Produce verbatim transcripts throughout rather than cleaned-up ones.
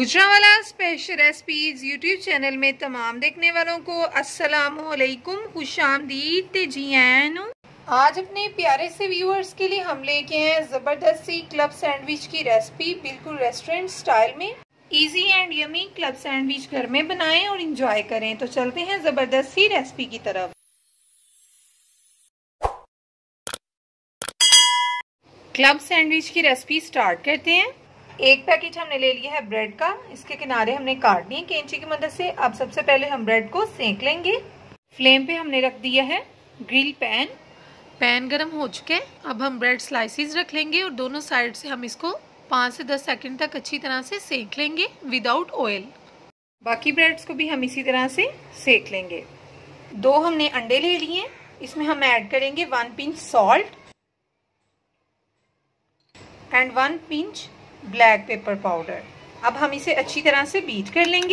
Gujranwala special recipes YouTube channel में तमाम देखने वालों को अस्सलामुअलैकुम, खुशामदीद जी आन। आज अपने प्यारे से व्यूअर्स के लिए हम लेके हैं ज़बरदस्त सी क्लब सैंडविच की रेसिपी, बिल्कुल रेस्टोरेंट स्टाइल में। Easy and yummy club sandwich घर में बनाएं और इंजॉय करें। तो चलते हैं ज़बरदस्त सी रेसिपी की तरफ। क्लब सैंडविच की रेसिपी स्टार्ट करते हैं। एक पैकेट हमने ले लिया है ब्रेड का, इसके किनारे हमने काट दिए कैंची की मदद से। अब सबसे पहले हम ब्रेड को सेंक लेंगे। फ्लेम पे हमने रख दिया है ग्रिल पैन। पैन गरम हो चुके हैं। अब हम ब्रेड स्लाइसिस रख लेंगे और दोनों साइड से हम इसको पाँच से दस सेकंड तक अच्छी तरह से सेंक लेंगे विदाउट ऑयल। बाकी ब्रेड्स को भी हम इसी तरह से सेंक लेंगे। दो हमने अंडे ले लिए, इसमें हम ऐड करेंगे one pinch salt and one pinch black pepper powder. अब हम इसे अच्छी तरह से बीट कर लेंगे।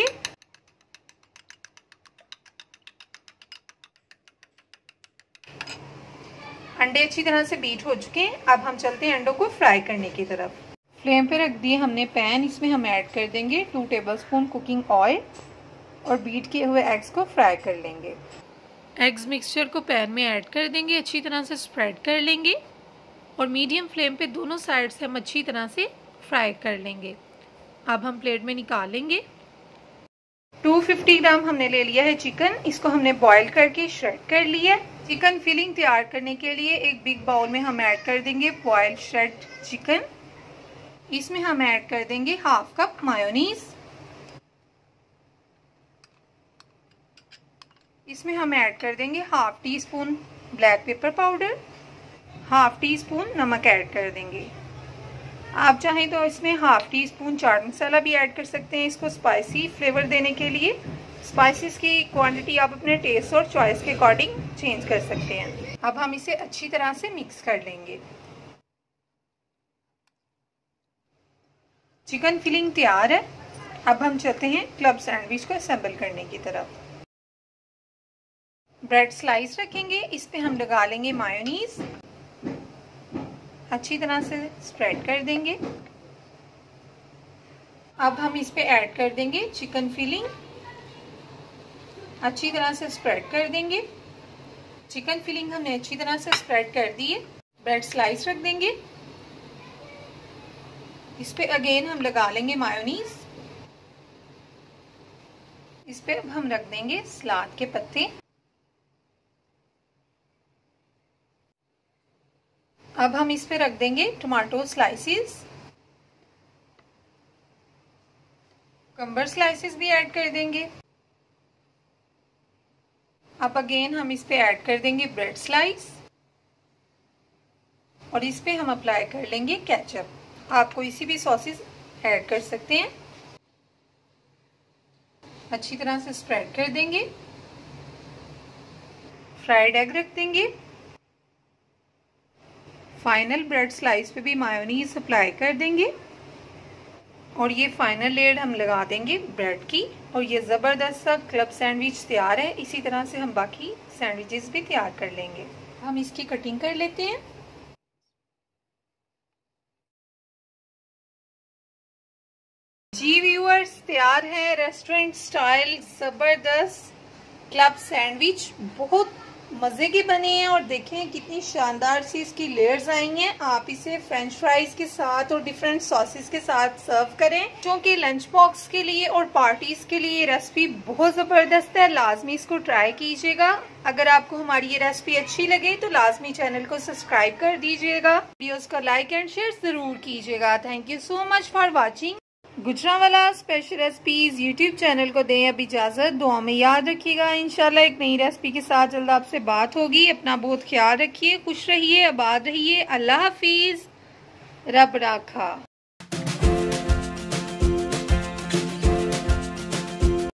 अंडे अच्छी तरह से बीट हो चुके हैं। अब हम चलते हैं अंडों को फ्राई करने की तरफ। फ्लेम पे रख दिए हमने पैन, इसमें हम ऐड कर देंगे टू टेबलस्पून कुकिंग ऑयल और बीट किए हुए एग्स को फ्राई कर लेंगे। एग्स मिक्सचर को पैन में ऐड कर देंगे, अच्छी तरह से स्प्रेड कर लेंगे और मीडियम फ्लेम पे दोनों साइड से हम अच्छी तरह से फ्राई कर लेंगे। अब हम प्लेट में निकालेंगे। दो सौ पचास ग्राम हमने ले लिया है चिकन, इसको हमने बॉईल करके श्रेड कर लिया है। चिकन फिलिंग तैयार करने के लिए एक बिग बाउल में हम ऐड कर देंगे बॉइल्ड श्रेड चिकन। इसमें हम ऐड कर देंगे हाफ कप मायोनीज। इसमें हम ऐड कर देंगे half tea spoon black pepper powder, half tea spoon नमक ऐड कर देंगे। आप चाहें तो इसमें half tea spoon chaat masala भी ऐड कर सकते हैं, इसको स्पाइसी फ्लेवर देने के लिए। स्पाइसेस की क्वांटिटी आप अपने टेस्ट और चॉइस के अकॉर्डिंग चेंज कर सकते हैं। अब हम इसे अच्छी तरह से मिक्स कर लेंगे। चिकन फिलिंग तैयार है। अब हम चलते हैं क्लब सैंडविच को असेंबल करने की तरफ। ब्रेड स्लाइस रखेंगे, इस पे हम लगा लेंगे मायोनीज, अच्छी तरह से स्प्रेड कर देंगे। अब हम इस पे ऐड कर देंगे चिकन फिलिंग, अच्छी तरह से स्प्रेड कर देंगे। चिकन फिलिंग हमने अच्छी तरह से स्प्रेड कर दी है। ब्रेड स्लाइस रख देंगे, इस पे अगेन हम लगा लेंगे मायोनीज। इस पे अब हम रख देंगे सलाद के पत्ते। अब हम इस पे रख देंगे टमाटो स्लाइसिस, कम्बर स्लाइसिस भी ऐड कर देंगे। अब अगेन हम इस पे ऐड कर देंगे ब्रेड स्लाइस और इस पे हम अप्लाई कर लेंगे केचप। आप कोई सी भी सॉसेस ऐड कर सकते हैं। अच्छी तरह से स्प्रेड कर देंगे। फ्राइड एग रख देंगे। फाइनल ब्रेड स्लाइस पे भी मायोनीज अप्लाई कर देंगे और ये फाइनल लेयर हम लगा देंगे ब्रेड की और ये ज़बरदस्त सा क्लब सैंडविच तैयार है। इसी तरह से हम बाकी सैंडविचेस भी तैयार कर लेंगे। हम इसकी कटिंग कर लेते हैं। जी व्यूअर्स, तैयार है रेस्टोरेंट स्टाइल ज़बरदस्त क्लब सैंडविच। बहुत मज़े के बने हैं और देखें कितनी शानदार सी इसकी लेयर्स आई हैं। आप इसे फ्रेंच फ्राइज के साथ और डिफरेंट सॉसेस के साथ सर्व करें, क्योंकि लंच बॉक्स के लिए और पार्टीज के लिए ये रेसिपी बहुत ज़बरदस्त है। लाजमी इसको ट्राई कीजिएगा। अगर आपको हमारी ये रेसिपी अच्छी लगे तो लाजमी चैनल को सब्सक्राइब कर दीजिएगा। वीडियोस का लाइक एंड शेयर ज़रूर कीजिएगा। Thank you so much for watching. Gujranwala special recipes YouTube channel को दें अब इजाज़त। दुआ में याद रखिएगा। इंशाल्लाह एक नई रेसिपी के साथ जल्द आपसे बात होगी। अपना बहुत ख्याल रखिए, खुश रहिए, आबाद रहिए। अल्लाह हाफिज, रब राखा।